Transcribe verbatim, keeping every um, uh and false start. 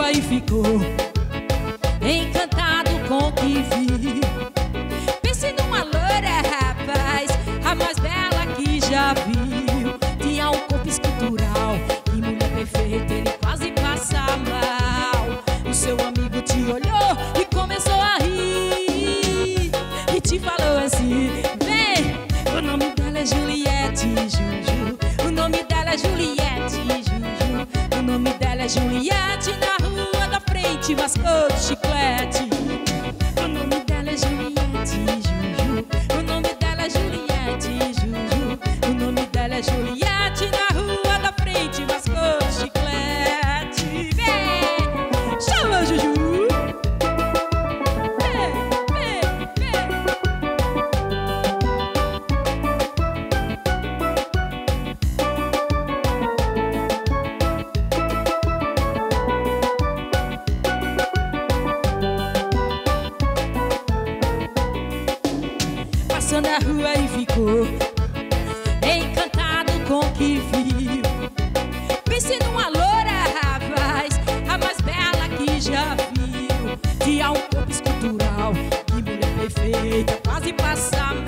rua e ficou encantado com o que viu. Pense numa loura, rapaz, a mais bela que já viu. Tinha um corpo escultural, que mulher perfeita, ele quase passa mal. O seu amigo te olhou e começou a rir e te falou assim: vem, o nome dela é Juliette Juju. O nome dela é Juliette Juju. O nome dela é Juliette. Na rua da frente mascou de chiclete. O nome dela é Juliette Juju. O nome dela é Juliette Juju. O nome dela é Juliette. Na rua da frente mascou de chiclete. Vem, chama Juju. Passou na rua e ficou encantado com o que viu. Pense numa loura, rapaz, a mais bela que já viu. Tinha um corpo escultural, que mulher perfeita, quase passa mal.